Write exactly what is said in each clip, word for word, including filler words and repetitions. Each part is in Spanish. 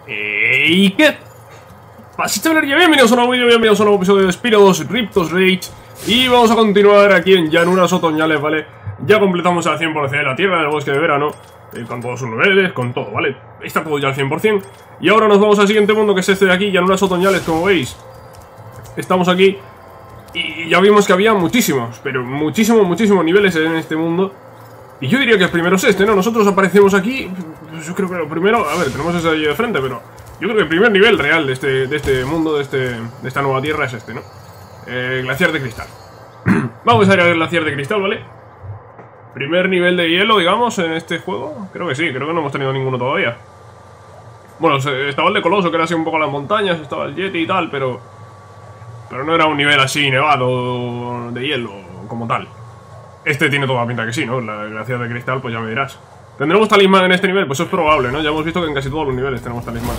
¿Y qué pasa, chavalería? Bienvenidos a un nuevo vídeo, bienvenidos a un nuevo episodio de Spyro dos Riptos Rage. Y vamos a continuar aquí en llanuras otoñales, ¿vale? Ya completamos al cien por cien la tierra del bosque de verano, eh, con todos sus niveles, con todo, ¿vale? Está todo ya al cien por cien. Y ahora nos vamos al siguiente mundo, que es este de aquí, llanuras otoñales, como veis. Estamos aquí y ya vimos que había muchísimos, pero muchísimos, muchísimos niveles en este mundo. Y yo diría que el primero es este, ¿no? Nosotros aparecemos aquí, pues yo creo que lo primero... A ver, tenemos ese allí de frente, pero... Yo creo que el primer nivel real de este, de este mundo, de, este, de esta nueva tierra es este, ¿no? Eh, glaciar de cristal. Vamos a ir al glaciar de cristal, ¿vale? Primer nivel de hielo, digamos, en este juego. Creo que sí, creo que no hemos tenido ninguno todavía. Bueno, estaba el de Coloso, que era así un poco las montañas, estaba el Yeti y tal, pero... Pero no era un nivel así nevado de hielo, como tal. Este tiene toda la pinta que sí, ¿no? La glaciar de cristal, pues ya me dirás. ¿Tendremos talismán en este nivel? Pues eso es probable, ¿no? Ya hemos visto que en casi todos los niveles tenemos talismán.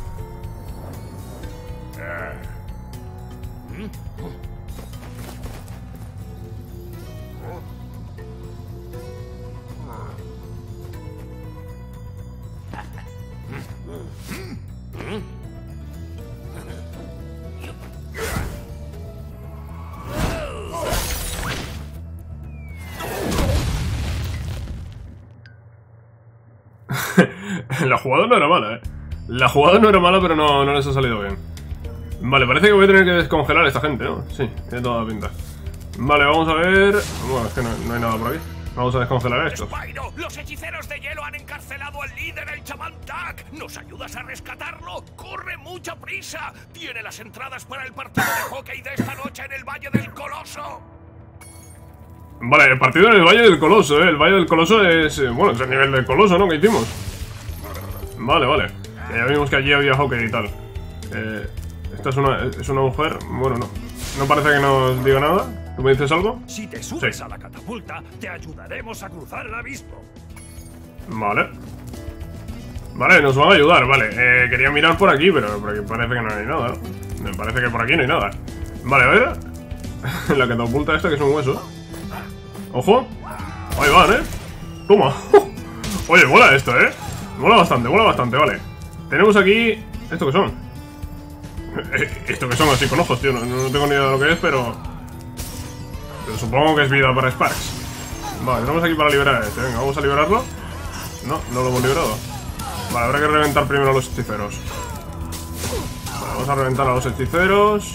La jugada no era mala, eh. La jugada no era mala, pero no, no les ha salido bien. Vale, parece que voy a tener que descongelar a esta gente, ¿no? Sí, tiene toda la pinta. Vale, vamos a ver... Bueno, es que no, no hay nada por aquí. Vamos a descongelar esto. Spyro, los hechiceros de hielo han encarcelado al líder, el chamán Tak. ¿Nos ayudas a rescatarlo? ¡Corre, mucha prisa! Tiene las entradas para el partido de hockey de esta noche en el Valle del Coloso. Vale, el partido en el Valle del Coloso, ¿eh? El Valle del Coloso es... Eh, bueno, es el nivel del Coloso, ¿no? Que hicimos. Vale, vale. Ya vimos que allí había hockey y tal. Eh, esta es una, es una mujer. Bueno, no. No parece que nos diga nada. ¿Tú me dices algo? Si te subes Sí. a la catapulta, te ayudaremos a cruzar el abismo. Vale. Vale, nos van a ayudar, vale. Eh, quería mirar por aquí, pero por aquí parece que no hay nada, ¿no? Me parece que por aquí no hay nada. Vale, a ver. La catapulta esta, que es un hueso. Ojo. Ahí van, ¿eh? Toma. Oye, mola esto, ¿eh? Mola bastante, mola bastante, vale. Tenemos aquí... ¿Esto qué son? Esto que son así con ojos, tío. No, no tengo ni idea de lo que es, pero... Pero supongo que es vida para Sparks. Vale, tenemos aquí para liberar a este. Venga, vamos a liberarlo. No, no lo hemos liberado. Vale, habrá que reventar primero a los hechiceros. Vale, vamos a reventar a los hechiceros.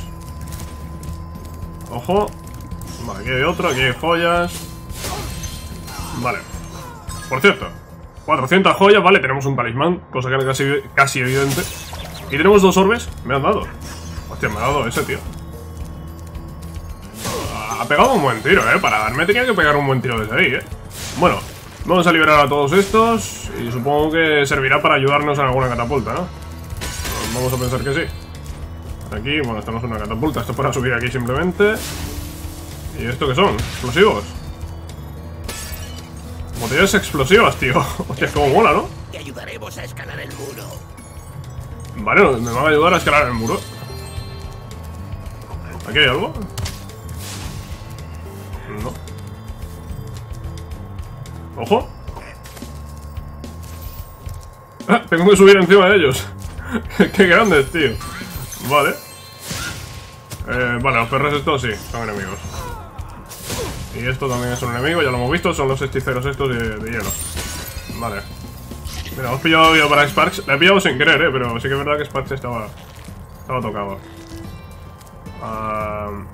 Ojo. Vale, aquí hay otro, aquí hay joyas. Vale. Por cierto, cuatrocientas joyas, vale, tenemos un talismán, cosa que era casi, casi evidente. Y tenemos dos orbes, me han dado. Hostia, me ha dado ese, tío. Ha pegado un buen tiro, eh. Para darme tenía que pegar un buen tiro desde ahí, eh. Bueno, vamos a liberar a todos estos. Y supongo que servirá para ayudarnos en alguna catapulta, ¿no? Vamos a pensar que sí. Aquí, bueno, estamos en una catapulta. Esto es para subir aquí simplemente. ¿Y esto qué son? ¿Explosivos? Botellas explosivas, tío. Hostia, como mola, ¿no? Te ayudaremos a escalar el muro. Vale, me van a ayudar a escalar el muro. ¿Aquí hay algo? No. ¡Ojo! ¡Ah! Tengo que subir encima de ellos. ¡Qué grandes, tío! Vale. Eh, vale, los perros estos sí, son enemigos. Y esto también es un enemigo, ya lo hemos visto, son los hechiceros estos de, de hielo. Vale. Mira, hemos pillado vida para Sparks. Le he pillado sin querer, eh, pero sí que es verdad que Sparks estaba, estaba tocado. Uh...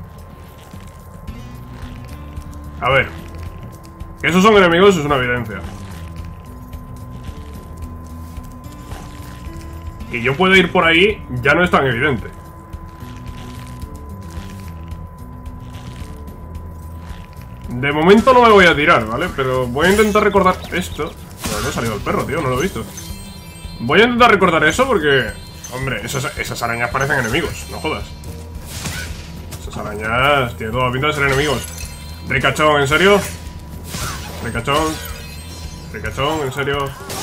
A ver. Que esos son enemigos es una evidencia. Que yo pueda ir por ahí ya no es tan evidente. De momento no me voy a tirar, ¿vale? Pero voy a intentar recordar esto. No, no ha salido el perro, tío, no lo he visto. Voy a intentar recordar eso porque... Hombre, esas, esas arañas parecen enemigos, no jodas. Esas arañas tienen toda la pinta de ser enemigos. Ricachón, ¿en serio? Ricachón. Ricachón, ¿en serio?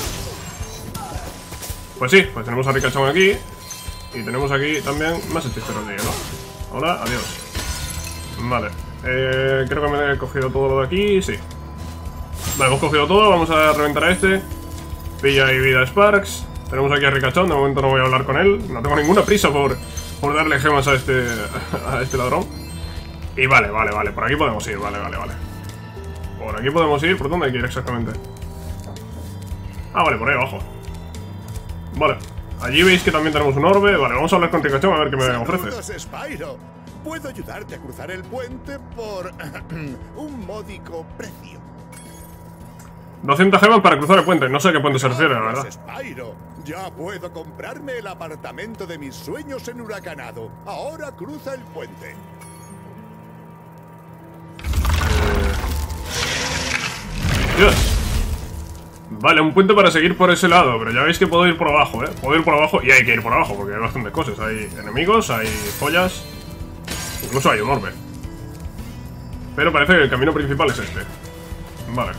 Pues sí, pues tenemos a Ricachón aquí. Y tenemos aquí también más hechiceros de hielo. Hola, adiós. Vale. Eh, creo que me he cogido todo lo de aquí, sí. Vale, hemos cogido todo, vamos a reventar a este. Pilla ahí vida Sparks. Tenemos aquí a Ricachón, de momento no voy a hablar con él. No tengo ninguna prisa por, por darle gemas a este, a este ladrón. Y vale, vale, vale, por aquí podemos ir, vale, vale, vale. Por aquí podemos ir, ¿por dónde hay que ir exactamente? Ah, vale, por ahí abajo. Vale, allí veis que también tenemos un orbe. Vale, vamos a hablar con Ricachón a ver qué me ofrece. Saludos, Spyro. Puedo ayudarte a cruzar el puente por un módico precio. doscientas gemas para cruzar el puente. No sé a qué puente se refiere, la verdad. Spyro, ya puedo comprarme el apartamento de mis sueños en Huracanado. Ahora cruza el puente. Dios. Vale, un puente para seguir por ese lado, pero ya veis que puedo ir por abajo, ¿eh? Puedo ir por abajo y hay que ir por abajo porque hay bastantes cosas. Hay enemigos, hay joyas, incluso hay un orbe. Pero parece que el camino principal es este. Vale.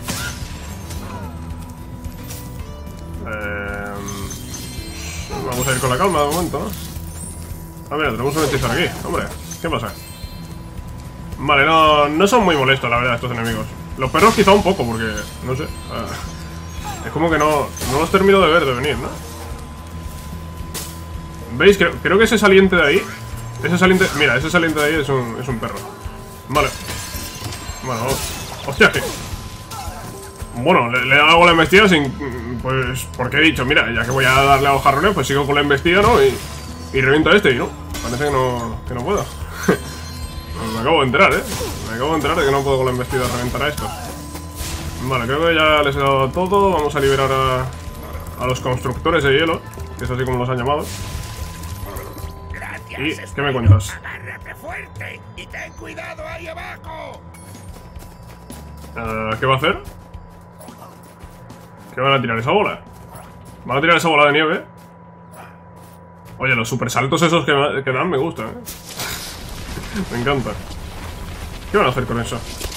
Eh, vamos a ir con la calma de momento, ¿no? Ah, mira, tenemos un hechizo aquí. Hombre, ¿qué pasa? Vale, no, no son muy molestos, la verdad, estos enemigos. Los perros quizá un poco, porque, no sé... Uh, es como que no, no los termino de ver de venir, ¿no? ¿Veis? Creo, creo que ese saliente de ahí... Ese saliente... Mira, ese saliente de ahí es un, es un perro. Vale. Bueno, vamos. Hostia, que... Bueno, le, le hago la embestida sin... Pues, porque he dicho, mira, ya que voy a darle a los jarrones, pues sigo con la embestida, ¿no? Y, y reviento a este y no. Parece que no, que no puedo. Me acabo de enterar, ¿eh? Me acabo de enterar de que no puedo con la embestida reventar a estos. Vale, creo que ya les he dado todo. Vamos a liberar a, a los constructores de hielo, que es así como los han llamado. Gracias, ¿Y qué me cuentas? Agárrate fuerte y ten cuidado ahí abajo. Uh, ¿Qué va a hacer? ¿Qué van a tirar esa bola? ¿Van a tirar esa bola de nieve? Oye, los super saltos esos que, que dan me gustan, ¿eh? Me encanta. ¿Qué van a hacer con eso?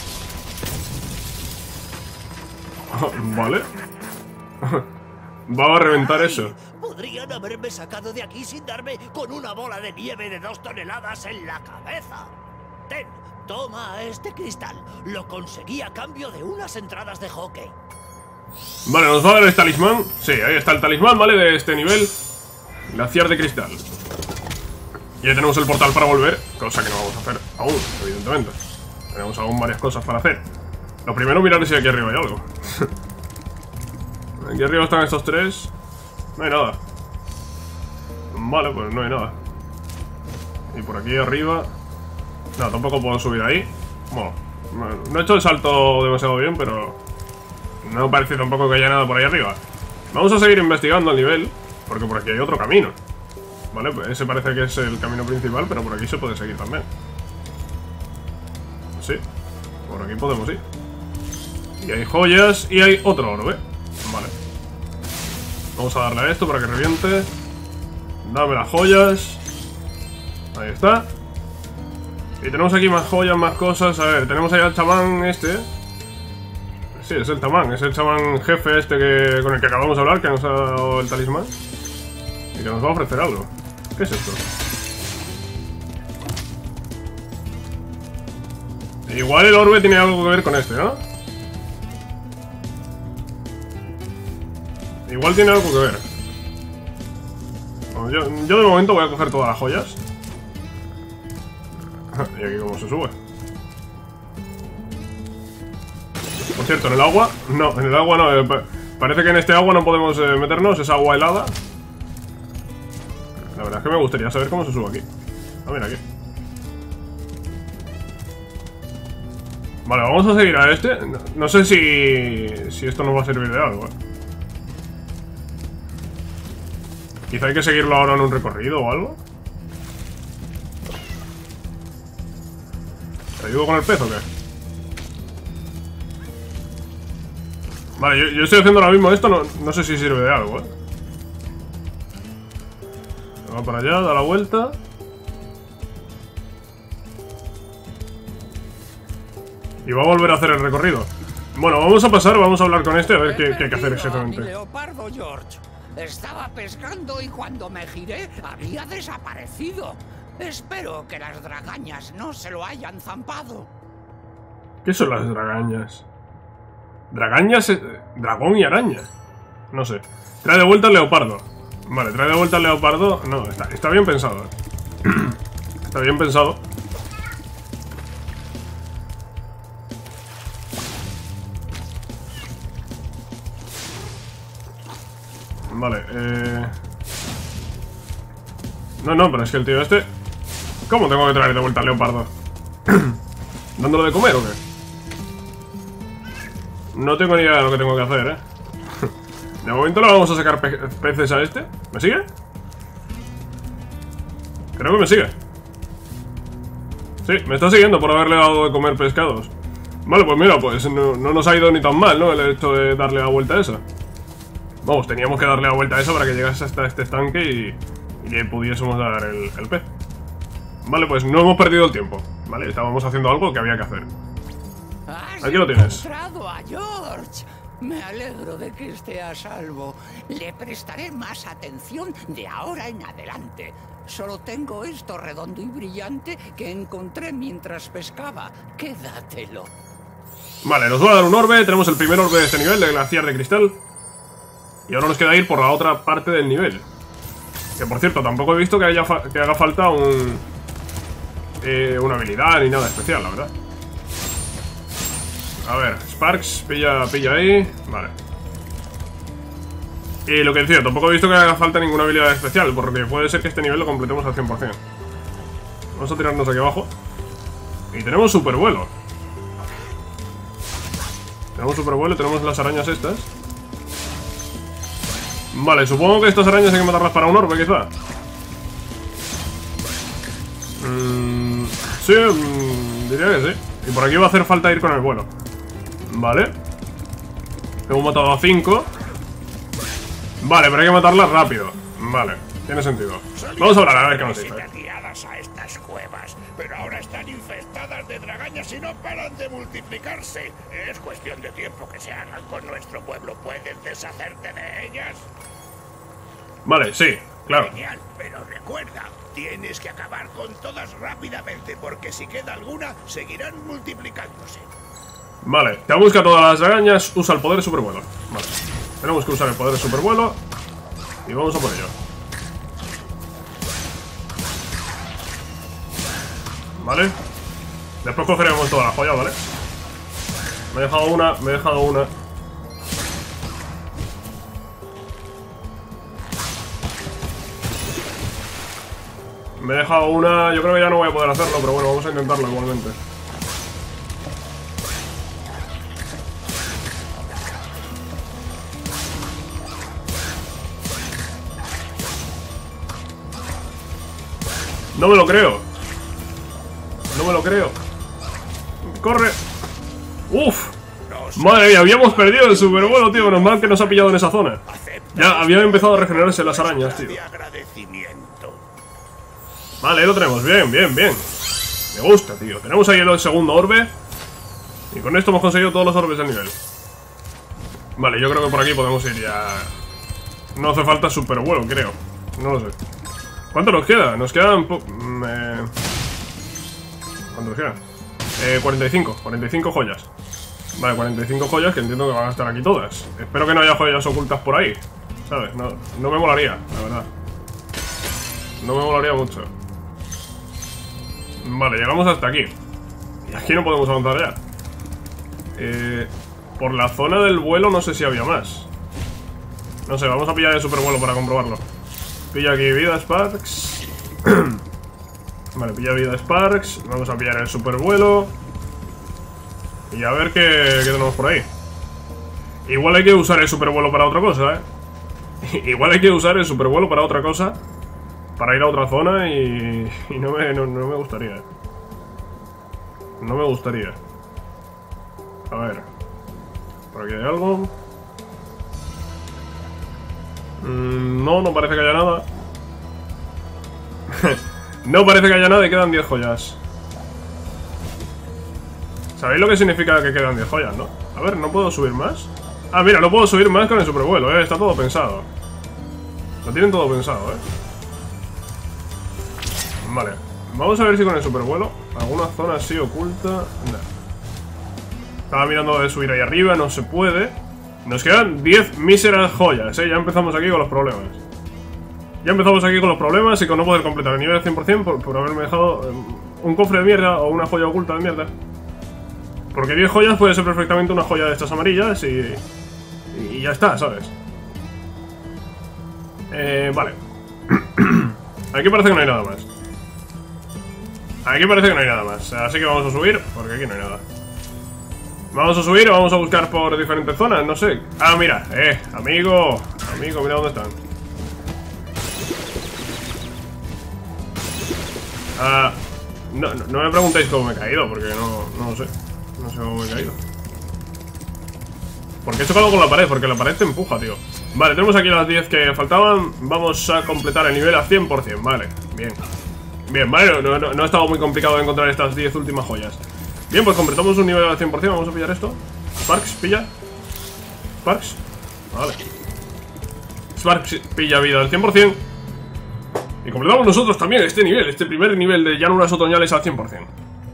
Oh, vale. Va a reventar eso. Podrían haberme sacado de aquí sin darme con una bola de nieve de dos toneladas en la cabeza. Ten, toma este cristal. Lo conseguí a cambio de unas entradas de hockey. Vale, nos va a dar el talismán. Sí, ahí está el talismán, ¿vale? De este nivel. Glaciar de cristal. Y ya tenemos el portal para volver, cosa que no vamos a hacer aún, evidentemente. Tenemos aún varias cosas para hacer. Lo primero, mirar si aquí arriba hay algo. Aquí arriba están estos tres. No hay nada. Vale, pues no hay nada. Y por aquí arriba... No, tampoco puedo subir ahí. Bueno, no he hecho el salto demasiado bien, pero... No parece tampoco que haya nada por ahí arriba. Vamos a seguir investigando el nivel, porque por aquí hay otro camino. Vale, pues ese parece que es el camino principal, pero por aquí se puede seguir también. Sí, por aquí podemos ir. Y hay joyas y hay otro orbe. Vale. Vamos a darle a esto para que reviente. Dame las joyas. Ahí está. Y tenemos aquí más joyas, más cosas. A ver, tenemos ahí al chamán este. Sí, es el chamán, es el chamán jefe este que, con el que acabamos de hablar, que nos ha dado el talismán. Y que nos va a ofrecer algo. ¿Qué es esto? Igual el orbe tiene algo que ver con este, ¿no? Igual tiene algo que ver. Bueno, yo, yo de momento voy a coger todas las joyas. Y aquí cómo se sube. Por cierto, en el agua... No, en el agua no. Eh, parece que en este agua no podemos eh, meternos. Es agua helada. La verdad es que me gustaría saber cómo se sube aquí. Ah, mira aquí. Vale, vamos a seguir a este. No, no sé si... Si esto nos va a servir de algo, eh. Quizá hay que seguirlo ahora en un recorrido o algo. ¿Te ayudo con el pez o qué? Vale, yo, yo estoy haciendo ahora mismo esto. No, no sé si sirve de algo, eh. Va para allá, da la vuelta. Y va a volver a hacer el recorrido. Bueno, vamos a pasar, vamos a hablar con este a ver qué, qué hay que hacer exactamente. Mi leopardo, George. Estaba pescando y cuando me giré había desaparecido. Espero que las dragañas no se lo hayan zampado. ¿Qué son las dragañas? Dragañas, eh, dragón y araña. No sé. Trae de vuelta el leopardo. Vale, trae de vuelta al leopardo. No, está, está bien pensado, ¿eh? Está bien pensado. Vale, eh... No, no, pero es que el tío este... ¿Cómo tengo que traer de vuelta al leopardo? ¿Dándolo de comer o qué? No tengo ni idea de lo que tengo que hacer, ¿eh? De momento le vamos a sacar pe peces a este. ¿Me sigue? Creo que me sigue. Sí, me está siguiendo por haberle dado de comer pescados. Vale, pues mira, pues no, no nos ha ido ni tan mal, ¿no? El hecho de darle la vuelta a esa. Vamos, teníamos que darle la vuelta a eso para que llegase hasta este estanque y, y le pudiésemos dar el, el pez. Vale, pues no hemos perdido el tiempo. Vale, estábamos haciendo algo que había que hacer. Aquí lo tienes. Encontrado a George. Me alegro de que esté a salvo. Le prestaré más atención de ahora en adelante. Solo tengo esto redondo y brillante que encontré mientras pescaba. Quédatelo. Vale, nos va a dar un orbe. Tenemos el primer orbe de este nivel, de glaciar de cristal. Y ahora nos queda ir por la otra parte del nivel. Que por cierto, tampoco he visto que, haya fa que haga falta un... Eh, una habilidad ni nada especial, la verdad. A ver, Sparks, pilla, pilla ahí. Vale. Y lo que decía, tampoco he visto que haga falta ninguna habilidad especial, porque puede ser que este nivel lo completemos al cien por cien. Vamos a tirarnos aquí abajo. Y tenemos supervuelo. Tenemos supervuelo y tenemos las arañas estas. Vale, supongo que estas arañas hay que matarlas para un orbe, quizá. Mm, sí, mm, diría que sí. Y por aquí va a hacer falta ir con el vuelo. Vale. Hemos matado a cinco. Vale, pero hay que matarlas rápido. Vale, tiene sentido. Vamos a hablar, a ver qué nos dice. Guiadas a estas cuevas, pero ahora están infestadas de dragañas y no paran de multiplicarse. Es cuestión de tiempo que se hagan con nuestro pueblo. ¿Puedes deshacerte de ellas? Vale, sí, claro. Genial, pero recuerda, tienes que acabar con todas rápidamente, porque si queda alguna, seguirán multiplicándose. Vale, te busca todas las arañas, usa el poder de supervuelo. Vale, tenemos que usar el poder de supervuelo. Y vamos a por ello. Vale. Después cogeremos toda la joya, ¿vale? Me he dejado una, me he dejado una. Me he dejado una, yo creo que ya no voy a poder hacerlo, pero bueno, vamos a intentarlo igualmente. No me lo creo. No me lo creo. ¡Corre! ¡Uf! Madre mía, habíamos perdido el supervuelo, tío. Menos mal que nos ha pillado en esa zona. Ya habían empezado a regenerarse las arañas, tío. Vale, ahí lo tenemos. Bien, bien, bien. Me gusta, tío. Tenemos ahí el segundo orbe. Y con esto hemos conseguido todos los orbes del nivel. Vale, yo creo que por aquí podemos ir ya. No hace falta supervuelo, creo. No lo sé. ¿Cuánto nos queda? Nos quedan... Eh... ¿Cuánto nos queda? Eh, cuarenta y cinco. cuarenta y cinco joyas. Vale, cuarenta y cinco joyas que entiendo que van a estar aquí todas. Espero que no haya joyas ocultas por ahí. ¿Sabes? No, no me molaría, la verdad. No me molaría mucho. Vale, llegamos hasta aquí. Y aquí no podemos avanzar ya. Eh, por la zona del vuelo no sé si había más. No sé, vamos a pillar el supervuelo para comprobarlo. Pilla aquí vida Sparks. Vale, pilla vida Sparks. Vamos a pillar el supervuelo. Y a ver qué, qué tenemos por ahí. Igual hay que usar el supervuelo para otra cosa, eh. Igual hay que usar el supervuelo para otra cosa. Para ir a otra zona y, y no, me, no, no me gustaría. No me gustaría. A ver. Por aquí hay algo. Mm, no, no parece que haya nada. No parece que haya nada y quedan diez joyas. ¿Sabéis lo que significa que quedan diez joyas, no? A ver, ¿no puedo subir más? Ah, mira, no puedo subir más con el supervuelo, eh. Está todo pensado. Lo tienen todo pensado, eh. Vale, vamos a ver si con el supervuelo alguna zona así oculta. No. Estaba mirando de subir ahí arriba, no se puede. Nos quedan diez míseras joyas, eh. Ya empezamos aquí con los problemas. Ya empezamos aquí con los problemas y con no poder completar el nivel al cien por cien por, por haberme dejado eh, un cofre de mierda o una joya oculta de mierda. Porque diez joyas puede ser perfectamente una joya de estas amarillas y... y ya está, ¿sabes? Eh, vale. Aquí parece que no hay nada más. Aquí parece que no hay nada más. Así que vamos a subir, porque aquí no hay nada. Vamos a subir o vamos a buscar por diferentes zonas, no sé. Ah, mira, eh, amigo. Amigo, mira dónde están. Ah, no, no, no me preguntéis cómo me he caído, porque no, no lo sé. No sé cómo me he caído. Porque he chocado con la pared, porque la pared te empuja, tío. Vale, tenemos aquí las diez que faltaban. Vamos a completar el nivel a cien por cien, vale, bien. Bien, vale, no, no, no ha estado muy complicado encontrar estas diez últimas joyas. Bien, pues completamos un nivel al cien por cien, vamos a pillar esto. Sparks, pilla. Sparks, vale. Sparks pilla vida al cien por cien. Y completamos nosotros también este nivel, este primer nivel de llanuras otoñales al cien por cien.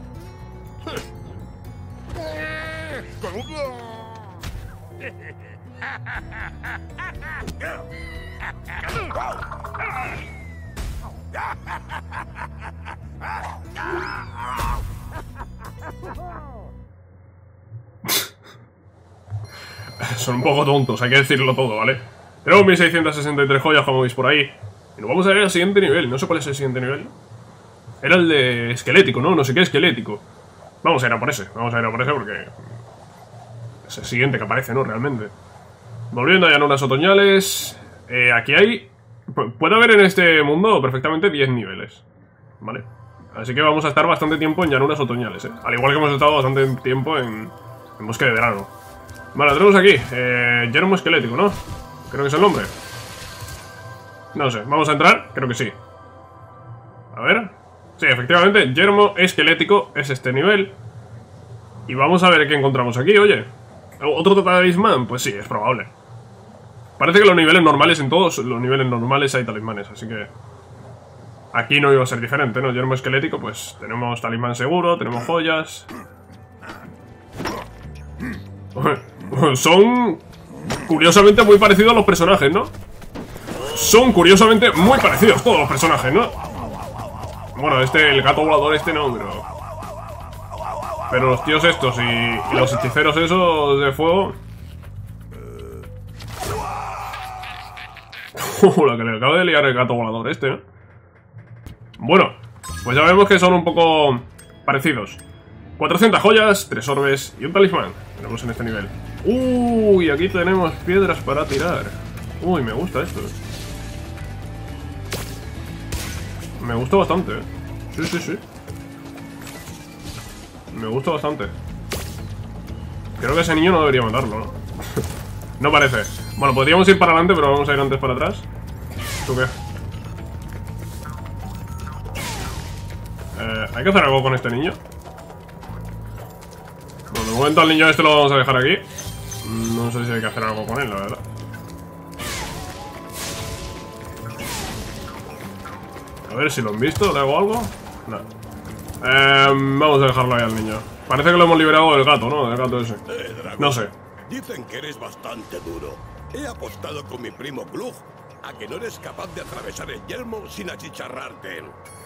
Son un poco tontos, hay que decirlo todo, ¿vale? Tenemos mil seiscientas sesenta y tres joyas, como veis por ahí. Y nos vamos a ir al siguiente nivel. No sé cuál es el siguiente nivel. Era el de esquelético, ¿no? No sé qué esquelético. Vamos a ir a por ese, vamos a ir a por ese porque... es el siguiente que aparece, ¿no? Realmente. Volviendo a llanuras otoñales. Eh, aquí hay... puede haber en este mundo perfectamente diez niveles, ¿vale? Así que vamos a estar bastante tiempo en llanuras otoñales, ¿eh? Al igual que hemos estado bastante tiempo en, en bosque de verano. Vale, tenemos aquí eh, yermo esquelético, ¿no? Creo que es el nombre. No sé, ¿vamos a entrar? Creo que sí. A ver. Sí, efectivamente, yermo esquelético es este nivel. Y vamos a ver qué encontramos aquí, oye. ¿Otro talismán? Pues sí, es probable. Parece que los niveles normales, en todos los niveles normales hay talismanes, así que... aquí no iba a ser diferente, ¿no? Yermo esquelético, pues tenemos talismán seguro, tenemos joyas... Son curiosamente muy parecidos a los personajes, ¿no? Son curiosamente muy parecidos todos los personajes, ¿no? Bueno, este, el gato volador este no, pero... pero los tíos estos y, y los hechiceros esos de fuego... Uh, la que le acabo de liar el gato volador este, ¿no? Bueno, pues ya vemos que son un poco parecidos. cuatrocientas joyas, tres orbes y un talismán tenemos en este nivel. Uy, aquí tenemos piedras para tirar. Uy, me gusta esto. Me gusta bastante, ¿eh? Sí, sí, sí. Me gusta bastante. Creo que ese niño no debería matarlo, ¿no? No parece. Bueno, podríamos ir para adelante, pero vamos a ir antes para atrás. ¿Tú qué? Eh, ¿hay que hacer algo con este niño? Bueno, de momento al niño este lo vamos a dejar aquí. No sé si hay que hacer algo con él, la verdad. A ver si lo han visto, ¿le hago algo? No. Eh, vamos a dejarlo ahí al niño. Parece que lo hemos liberado del gato, ¿no? Del gato ese. Eh, dragón, no sé. Dicen que eres bastante duro. He apostado con mi primo Glug a que no eres capaz de atravesar el yermo sin achicharrarte.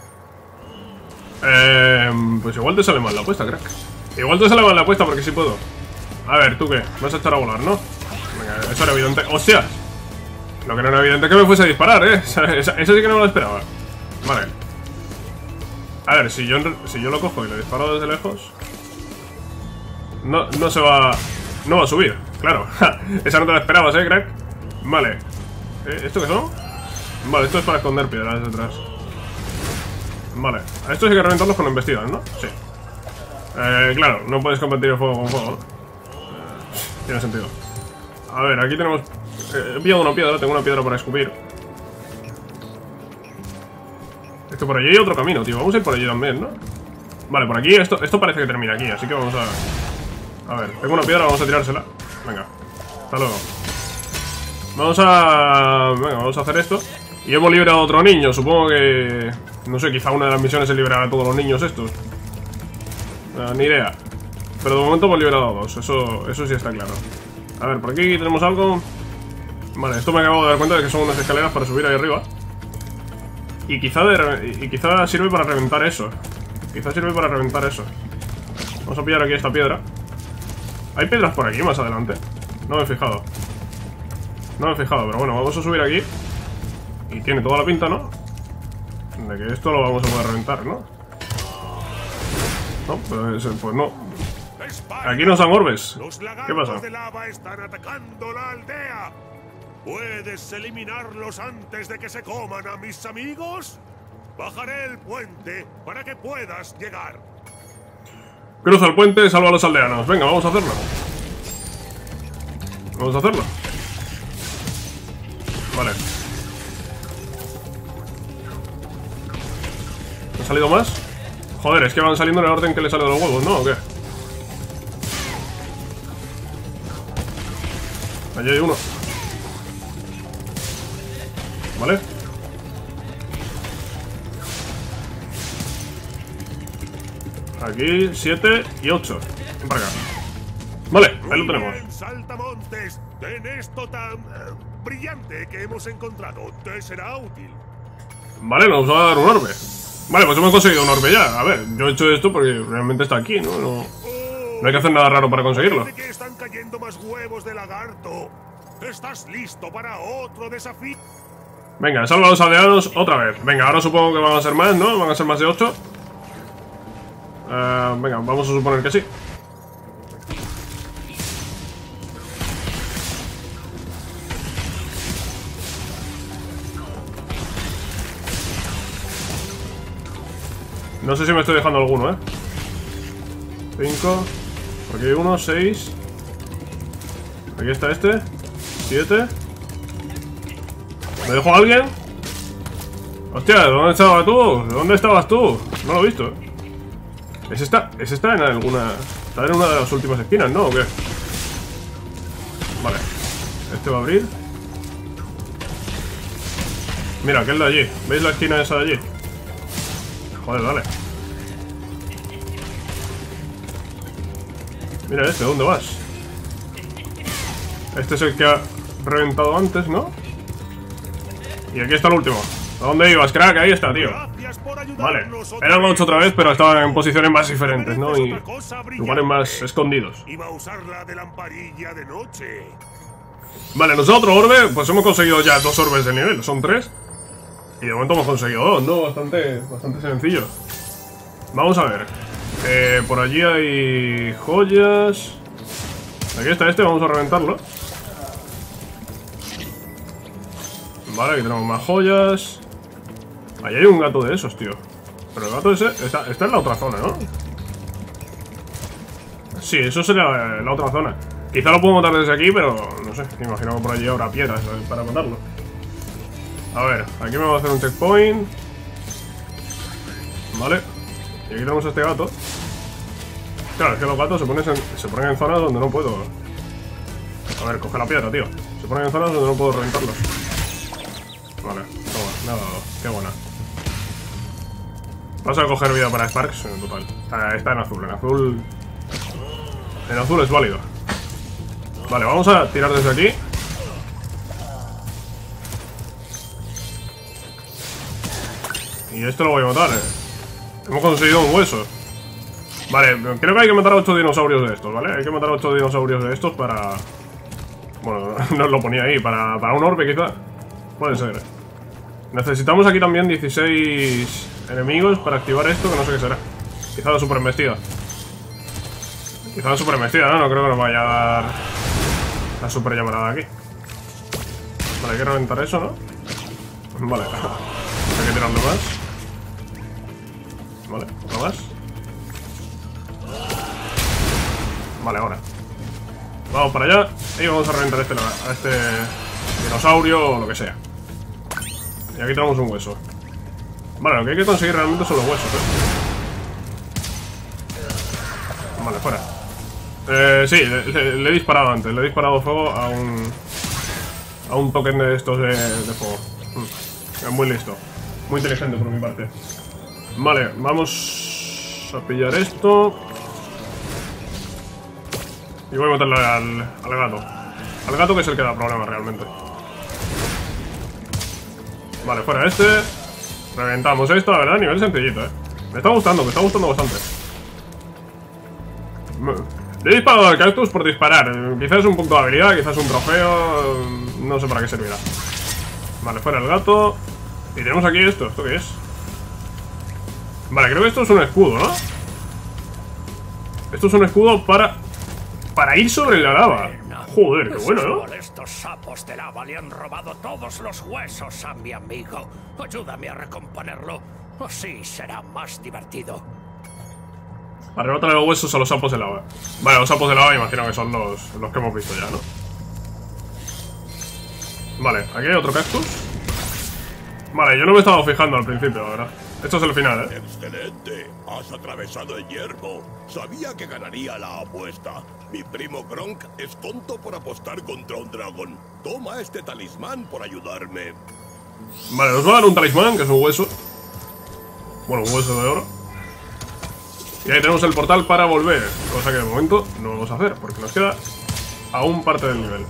Eh, pues igual te sale mal la apuesta, crack. Igual te sale mal la apuesta porque sí puedo. A ver, ¿tú qué? Vas a echar a volar, ¿no? Venga, eso era evidente. ¡Hostias! Lo que no era evidente es que me fuese a disparar, ¿eh? Eso, eso sí que no me lo esperaba. Vale. A ver, si yo, si yo lo cojo y lo disparo desde lejos... No, no se va... No va a subir, claro. Esa no te la esperabas, ¿eh, crack? Vale. ¿Eh? ¿Esto qué son? Vale, esto es para esconder piedras detrás. Vale. A estos hay que reventarlos con embestidas, ¿no? Sí. Eh, claro, no puedes combatir el fuego con fuego, ¿no? Eh, tiene sentido. A ver, aquí tenemos... Eh, he pillado una piedra, tengo una piedra para escupir. Esto por allí hay otro camino, tío. Vamos a ir por allí también, ¿no? Vale, por aquí esto, esto parece que termina aquí, así que vamos a... A ver, tengo una piedra, vamos a tirársela. Venga, hasta luego. Vamos a... Venga, vamos a hacer esto. Y hemos liberado a otro niño, supongo que... No sé, quizá una de las misiones es liberar a todos los niños estos. Uh, ni idea. Pero de momento hemos liberado a dos, eso, eso sí está claro. A ver, por aquí tenemos algo. Vale, esto me acabo de dar cuenta de que son unas escaleras para subir ahí arriba. Y quizá, de, y quizá sirve para reventar eso. Quizá sirve para reventar eso. Vamos a pillar aquí esta piedra. Hay piedras por aquí más adelante. No me he fijado. No me he fijado, pero bueno, vamos a subir aquí. Y tiene toda la pinta, ¿no? De que esto lo vamos a poder reventar, ¿no? No, pues, pues no. Aquí nos dan orbes. Los ¿Qué lagartos pasa? de lava están atacando la aldea. ¿Puedes eliminarlos antes de que se coman a mis amigos? Bajaré el puente para que puedas llegar. Cruza el puente, salva a los aldeanos. Venga, vamos a hacerlo. Vamos a hacerlo. Vale. ¿Han salido más? Joder, es que van saliendo en el orden que le sale de los huevos, ¿no? ¿O qué? Allí hay uno. Vale. Aquí siete y ocho. Ven para acá. Vale, ahí lo tenemos. Bien, saltamontes, ten esto tan eh, brillante que hemos encontrado. Te será útil. Vale, nos va a dar un orbe. Vale, pues hemos conseguido un orbe ya. A ver, yo he hecho esto porque realmente está aquí, ¿no? No, no hay que hacer nada raro para conseguirlo. Parece que están cayendo más huevos de lagarto. ¿Estás listo para otro desafío? Venga, salva a los aldeanos otra vez. Venga, ahora supongo que van a ser más, ¿no? Van a ser más de ocho. Uh, venga, vamos a suponer que sí. No sé si me estoy dejando alguno, ¿eh? cinco. Por aquí hay uno, seis. Aquí está este. siete. ¿Me dejó alguien? Hostia, ¿dónde estabas tú? ¿Dónde estabas tú? No lo he visto. ¿Es esta? ¿Es esta en alguna...? Está en una de las últimas esquinas, ¿no? ¿O qué? Vale. Este va a abrir. Mira, aquel de allí. ¿Veis la esquina esa de allí? Joder, dale. Mira este, ¿dónde vas? Este es el que ha reventado antes, ¿no? Y aquí está el último. ¿A dónde ibas, crack? Ahí está, tío. Vale, era el ocho otra vez, pero estaba en posiciones más diferentes, ¿no? Y lugares más escondidos. Iba a usar la de lamparilla de noche. Vale, nosotros, orbe, pues hemos conseguido ya dos orbes de nivel, son tres. Y de momento hemos conseguido dos, ¿no? Bastante, bastante sencillo. Vamos a ver. Eh, por allí hay joyas. Aquí está este, vamos a reventarlo. Vale, aquí tenemos más joyas. Ahí hay un gato de esos, tío. Pero el gato ese está, está en la otra zona, ¿no? Sí, eso sería la otra zona. Quizá lo puedo matar desde aquí, pero no sé. Me imagino que por allí habrá piedras para matarlo. A ver, aquí me voy a hacer un checkpoint. Vale. Y aquí tenemos a este gato. Claro, es que los gatos se ponen en, se ponen en zonas donde no puedo. A ver, coge la piedra, tío. Se ponen en zonas donde no puedo reventarlos. Vale, toma, me ha dado. Qué buena. Vas a coger vida para Sparks, en total. Está, está en azul, en azul. En azul es válido. Vale, vamos a tirar desde aquí. Y esto lo voy a matar, eh. Hemos conseguido un hueso. Vale, creo que hay que matar a ocho dinosaurios de estos, ¿vale? Hay que matar a ocho dinosaurios de estos para... Bueno, no lo ponía ahí. Para, para un orbe, quizá. Puede ser. Necesitamos aquí también dieciséis enemigos para activar esto, que no sé qué será. Quizá la super embestida. Quizá la super embestida, ¿no? No creo que nos vaya a dar la super llamarada aquí. Vale, hay que reventar eso, ¿no? Vale. Hay que tirarlo más. Vale, ¿no más? Vale, ahora. Vamos para allá y vamos a reventar este, a este dinosaurio o lo que sea. Y aquí tenemos un hueso. Vale, lo que hay que conseguir realmente son los huesos, ¿eh? Vale, fuera. Eh, sí, le, le, le he disparado antes. Le he disparado fuego a un... A un token de estos de, de fuego. Es muy listo. Muy inteligente por mi parte. Vale, vamos a pillar esto. Y voy a meterle al, al gato. Al gato que es el que da problemas realmente. Vale, fuera este. Reventamos esto, la verdad, nivel sencillito, eh. Me está gustando, me está gustando bastante. Le he disparado al cactus por disparar. Quizás es un punto de habilidad, quizás un trofeo. No sé para qué servirá. Vale, fuera el gato. Y tenemos aquí esto, ¿esto qué es? Vale, creo que esto es un escudo, ¿no? Esto es un escudo para... Para ir sobre la lava. Joder, qué bueno, ¿no? Estos sapos de lava le han robado todos los huesos a mi amigo. Ayúdame a recomponerlo. Así será más divertido. Arrebata los huesos a los sapos de lava. Vale, los sapos de lava imagino que son los, los que hemos visto ya, ¿no? Vale, aquí hay otro cactus. Vale, yo no me he estado fijando al principio, la verdad. Esto es el final, ¿eh? Excelente. Has atravesado el yermo. Sabía que ganaría la apuesta. Mi primo Gronk es tonto por apostar contra un dragón. Toma este talismán por ayudarme. Vale, nos va a dar un talismán, que es un hueso. Bueno, un hueso de oro. Y ahí tenemos el portal para volver. Cosa que de momento no vamos a hacer, porque nos queda aún parte del nivel.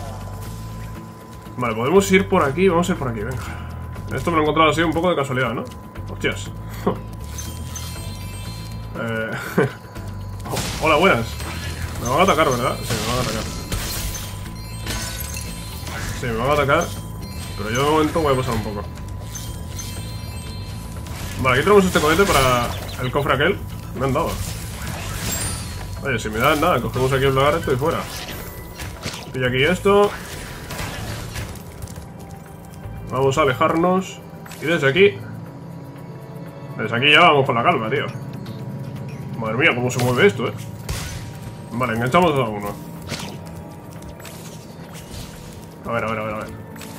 Vale, podemos ir por aquí. Vamos a ir por aquí, venga. Esto me lo he encontrado así un poco de casualidad, ¿no? Hostias. eh... oh, hola, buenas. Me van a atacar, ¿verdad? Sí, me van a atacar. Sí, me van a atacar. Pero yo de momento voy a pasar un poco. Vale, aquí tenemos este cohete para el cofre aquel. Me han dado. Oye, si me dan nada, cogemos aquí el lagarto y fuera. Pilla aquí esto. Vamos a alejarnos. Y desde aquí... Desde aquí ya vamos con la calma, tío. Madre mía, cómo se mueve esto, eh. Vale, enganchamos a uno. A ver, a ver, a ver, a ver.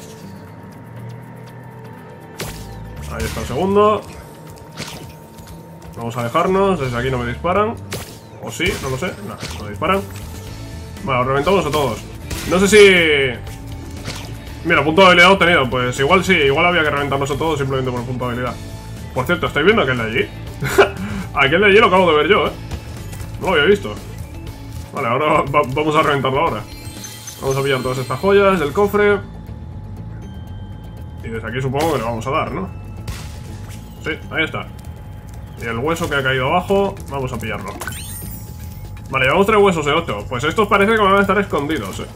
Ahí está el segundo. Vamos a alejarnos. Desde aquí no me disparan. O sí, no lo sé. No, no me disparan. Vale, los reventamos a todos. No sé si... Mira, punto de habilidad obtenido. Pues igual sí, igual había que reventarnos a todos simplemente por el punto de habilidad. Por cierto, ¿estáis viendo aquel de allí? Aquel de allí lo acabo de ver yo, ¿eh? No lo había visto. Vale, ahora va vamos a reventarlo ahora. Vamos a pillar todas estas joyas del cofre. Y desde aquí supongo que le vamos a dar, ¿no? Sí, ahí está. Y el hueso que ha caído abajo, vamos a pillarlo. Vale, llevamos tres huesos de ocho. Pues estos parece que van a estar escondidos, eh.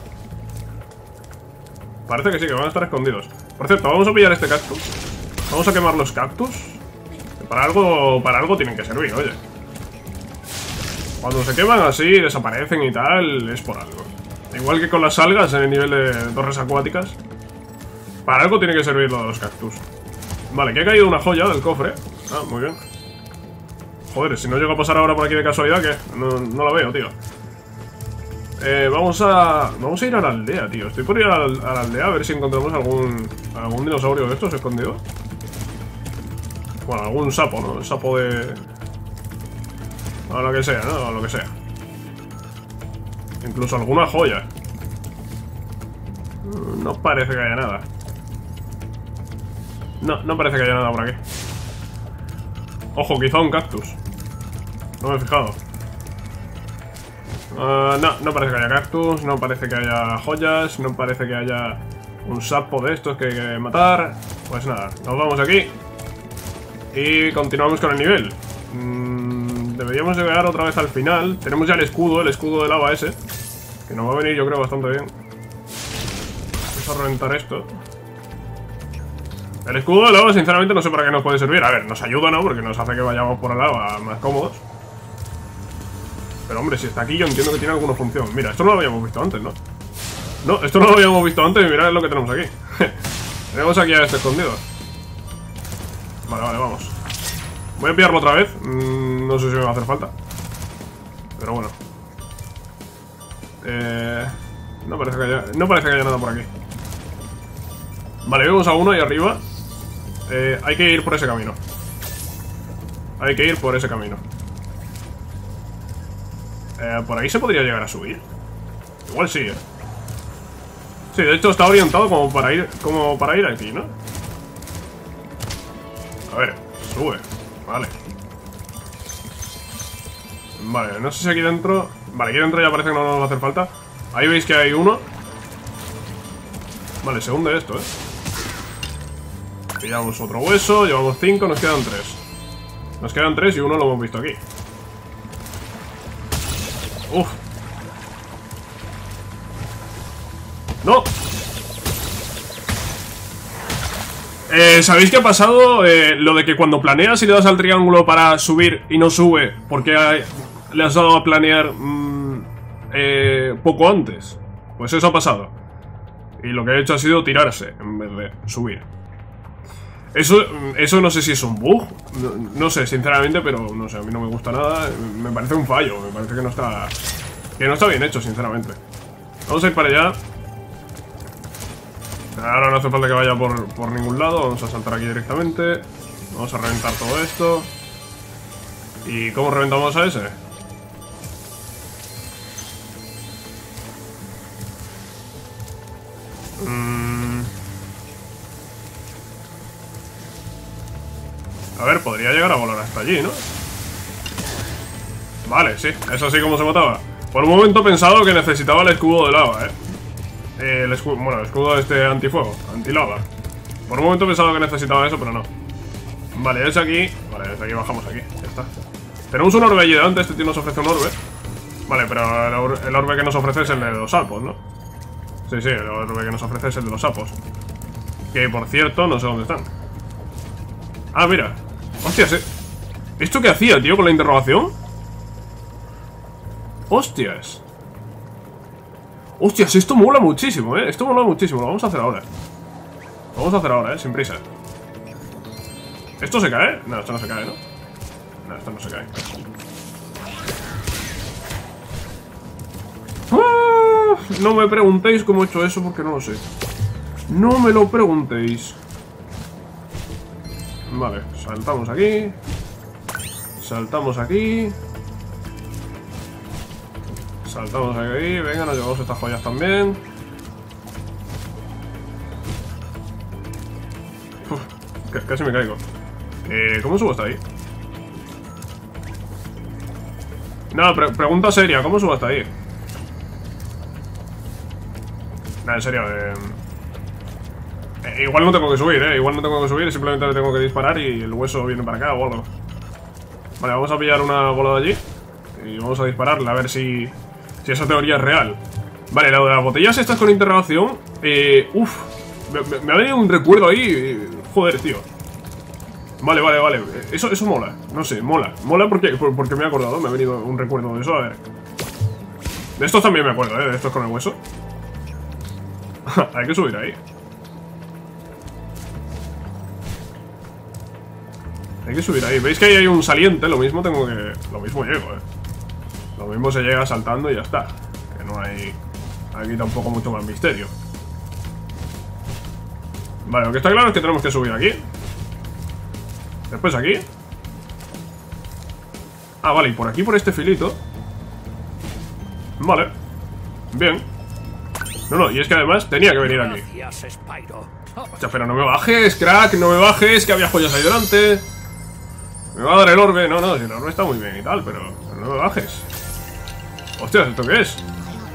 Parece que sí, que van a estar escondidos. Por cierto, vamos a pillar este cactus. Vamos a quemar los cactus. Para algo, para algo tienen que servir, oye. Cuando se queman así, desaparecen y tal, es por algo. Igual que con las algas en el nivel de torres acuáticas. Para algo tiene que servir lo de los cactus. Vale, que ha caído una joya del cofre. Ah, muy bien. Joder, si no llego a pasar ahora por aquí de casualidad, ¿qué? No, no la veo, tío. Eh, vamos a... Vamos a ir a la aldea, tío. Estoy por ir a la, a la aldea a ver si encontramos algún... Algún dinosaurio de estos escondido. Bueno, algún sapo, ¿no? El sapo de... O lo que sea, ¿no? O lo que sea. Incluso alguna joya. No parece que haya nada. No, no parece que haya nada por aquí. Ojo, quizá un cactus. No me he fijado. Uh, no, no parece que haya cactus. No parece que haya joyas. No parece que haya un sapo de estos que hay que matar. Pues nada, nos vamos aquí y continuamos con el nivel. mm, Deberíamos llegar otra vez al final. Tenemos ya el escudo, el escudo de lava ese, que nos va a venir yo creo bastante bien. Vamos a reventar esto. El escudo de lava sinceramente no sé para qué nos puede servir. A ver, nos ayuda, ¿no? Porque nos hace que vayamos por el lava más cómodos. Pero hombre, si está aquí yo entiendo que tiene alguna función. Mira, esto no lo habíamos visto antes, ¿no? No, esto no lo habíamos visto antes y mirad lo que tenemos aquí. Tenemos aquí a este escondido. Vale, vale, vamos. Voy a pillarlo otra vez. mm, No sé si me va a hacer falta, pero bueno. eh, no, parece que haya, no parece que haya nada por aquí. Vale, vemos a uno ahí arriba. eh, Hay que ir por ese camino. Hay que ir por ese camino. Eh, por ahí se podría llegar a subir. Igual sí, eh. Sí, de hecho está orientado como para ir Como para ir aquí, ¿no? A ver, sube. Vale. Vale, no sé si aquí dentro... Vale, aquí dentro ya parece que no nos va a hacer falta. Ahí veis que hay uno. Vale, se hunde esto, eh. Pillamos otro hueso, llevamos cinco, nos quedan tres. Nos quedan tres y uno lo hemos visto aquí. Uf. ¡No! Eh, ¿Sabéis qué ha pasado? Eh, lo de que cuando planeas y le das al triángulo para subir y no sube, porque hay, le has dado a planear mmm, eh, poco antes. Pues eso ha pasado. Y lo que ha hecho ha sido tirarse en vez de subir. Eso, eso no sé si es un bug, no, no sé sinceramente, pero no sé, a mí no me gusta nada. Me parece un fallo, me parece que no está, que no está bien hecho, sinceramente. Vamos a ir para allá. Ahora no hace falta que vaya por, por ningún lado. Vamos a saltar aquí directamente. Vamos a reventar todo esto. ¿Y cómo reventamos a ese? Mm. A ver, podría llegar a volar hasta allí, ¿no? Vale, sí, es así como se mataba. Por un momento he pensado que necesitaba el escudo de lava, ¿eh? Eh, el escudo, bueno, el escudo este antifuego, antilava. Por un momento he pensado que necesitaba eso, pero no. Vale, ese aquí. Vale, desde aquí bajamos aquí, ya está. Tenemos un orbe allí delante, este tío nos ofrece un orbe. Vale, pero el orbe, el orbe que nos ofrece es el de los sapos, ¿no? Sí, sí, el orbe que nos ofrece es el de los sapos. Que, por cierto, no sé dónde están. Ah, mira. Hostias, ¿eh? ¿Esto qué hacía, tío, con la interrogación? Hostias. Hostias, esto mola muchísimo, ¿eh? Esto mola muchísimo, lo vamos a hacer ahora. Lo vamos a hacer ahora, ¿eh? Sin prisa. ¿Esto se cae? No, esto no se cae, ¿no? No, esto no se cae. ¡Ah! No me preguntéis cómo he hecho eso porque no lo sé. No me lo preguntéis. Vale, saltamos aquí. Saltamos aquí. Saltamos aquí, venga, nos llevamos estas joyas también. Uf, casi me caigo. Eh, ¿Cómo subo hasta ahí? No, pre pregunta seria, ¿cómo subo hasta ahí? No, en serio, eh... eh, igual no tengo que subir, eh Igual no tengo que subir, simplemente le tengo que disparar y el hueso viene para acá o algo. Vale, vamos a pillar una bola de allí y vamos a dispararla a ver si... Si esa teoría es real. Vale, la de las botellas estas con interrogación. Eh, Uf, me, me, me ha venido un recuerdo ahí. Eh, joder, tío. Vale, vale, vale. Eso, eso mola. No sé, mola. Mola porque, porque me he acordado. Me ha venido un recuerdo de eso. A ver. De estos también me acuerdo, ¿eh? De estos con el hueso. Hay que subir ahí. Hay que subir ahí. ¿Veis que ahí hay un saliente? Lo mismo tengo que... Lo mismo llego, ¿eh? Lo mismo se llega saltando y ya está. Que no hay aquí tampoco mucho más misterio. Vale, lo que está claro es que tenemos que subir aquí. Después aquí. Ah, vale, y por aquí, por este filito. Vale. Bien. No, no, y es que además tenía que venir aquí. Gracias, Spyro. Hostia, pero no me bajes, crack, no me bajes, que había joyas ahí delante. Me va a dar el orbe. No, no, si el orbe está muy bien y tal, pero, pero no me bajes. Hostias, ¿esto qué es?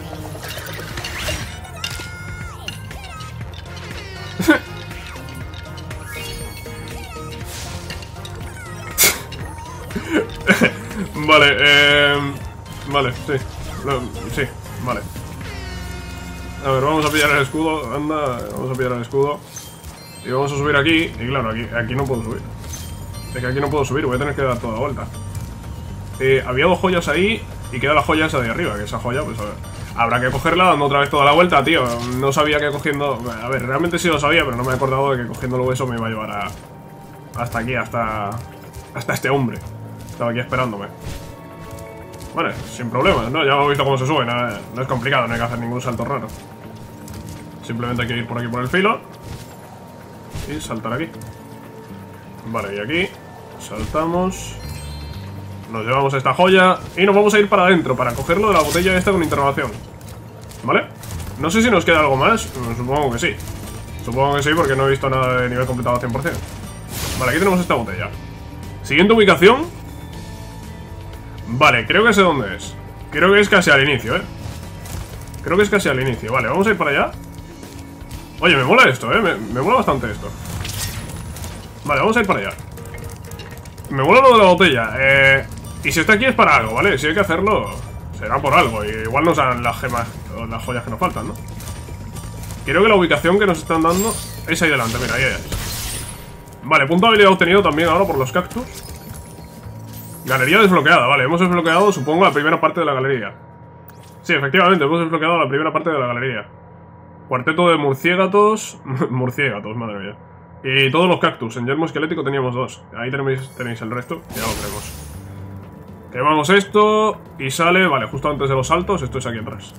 Vale, eh... Vale, sí. No, sí, vale. A ver, vamos a pillar el escudo. Anda, vamos a pillar el escudo. Y vamos a subir aquí. Y claro, aquí, aquí no puedo subir. Es que aquí no puedo subir, voy a tener que dar toda la vuelta. Eh, había dos joyas ahí. Y queda la joya esa de arriba, que esa joya, pues a ver. Habrá que cogerla dando otra vez toda la vuelta, tío. No sabía que cogiendo... A ver, realmente sí lo sabía, pero no me he acordado de que cogiendo el hueso me iba a llevar a... Hasta aquí, hasta... Hasta este hombre. Estaba aquí esperándome. Vale, sin problemas, ¿no? Ya hemos visto cómo se sube, no, no es complicado, no hay que hacer ningún salto raro. Simplemente hay que ir por aquí por el filo. Y saltar aquí. Vale, y aquí saltamos. Nos llevamos esta joya y nos vamos a ir para adentro para cogerlo de la botella esta con interrogación. ¿Vale? No sé si nos queda algo más. Supongo que sí. Supongo que sí porque no he visto nada de nivel completado al cien por cien. Vale, aquí tenemos esta botella. Siguiente ubicación. Vale, creo que sé dónde es. Creo que es casi al inicio, ¿eh? Creo que es casi al inicio. Vale, vamos a ir para allá. Oye, me mola esto, ¿eh? Me, me mola bastante esto. Vale, vamos a ir para allá. Me mola lo de la botella. Eh, y si está aquí es para algo, ¿vale? Si hay que hacerlo, será por algo. Y igual nos dan las gemas o las joyas que nos faltan, ¿no? Creo que la ubicación que nos están dando es ahí delante, mira, ahí es. Vale, punto de habilidad obtenido también ahora por los cactus. Galería desbloqueada, vale, hemos desbloqueado, supongo, la primera parte de la galería. Sí, efectivamente, hemos desbloqueado la primera parte de la galería. Cuarteto de murciégatos. Murciégatos, madre mía. Y todos los cactus. En yermo esquelético teníamos dos. Ahí tenéis, tenéis el resto. Ya lo tenemos. Quemamos esto. Y sale, vale, justo antes de los saltos. Esto es aquí atrás.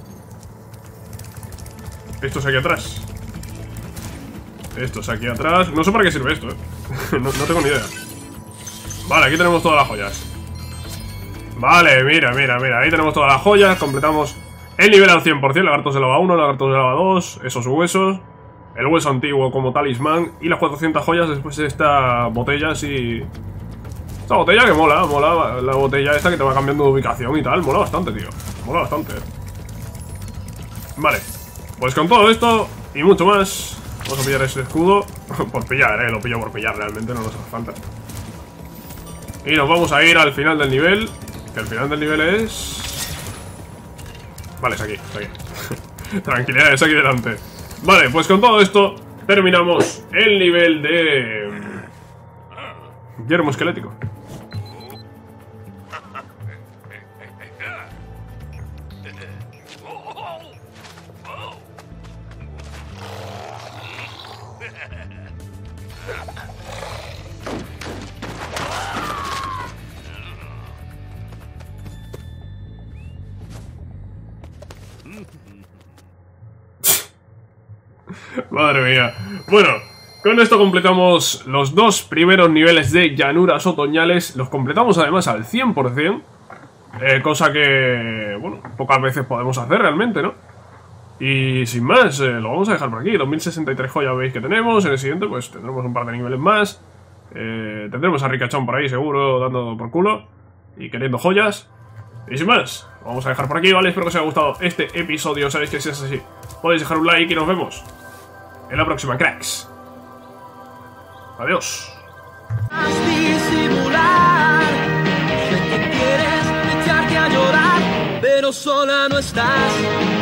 Esto es aquí atrás. Esto es aquí atrás. No sé para qué sirve esto, eh. no, no tengo ni idea. Vale, aquí tenemos todas las joyas. Vale, mira, mira, mira. Ahí tenemos todas las joyas. Completamos el nivel al cien por cien. Lagartos de lava uno, lagartos de lava dos. Esos huesos. El hueso antiguo como talismán. Y las cuatrocientas joyas después de esta botella así. Esta botella que mola, mola. La botella esta que te va cambiando de ubicación y tal. Mola bastante, tío. Mola bastante. Vale. Pues con todo esto y mucho más. Vamos a pillar ese escudo. Por pillar, eh. Lo pillo por pillar, realmente no nos hace falta. Y nos vamos a ir al final del nivel. Que el final del nivel es... Vale, es aquí, es aquí. Tranquilidad, es aquí delante. Vale, pues con todo esto terminamos el nivel de... yermo esquelético. Madre mía. Bueno, con esto completamos los dos primeros niveles de llanuras otoñales. Los completamos además al cien por cien. eh, Cosa que, bueno, pocas veces podemos hacer realmente, ¿no? Y sin más, eh, lo vamos a dejar por aquí. Dos mil sesenta y tres joyas veis que tenemos. En el siguiente pues tendremos un par de niveles más. eh, Tendremos a Ricachón por ahí seguro dando por culo y queriendo joyas. Y sin más, lo vamos a dejar por aquí, ¿vale? Espero que os haya gustado este episodio. Sabéis que si es así podéis dejar un like y nos vemos en la próxima, cracks. Adiós. Disimular, sé que quieres echarte a llorar, pero sola no estás.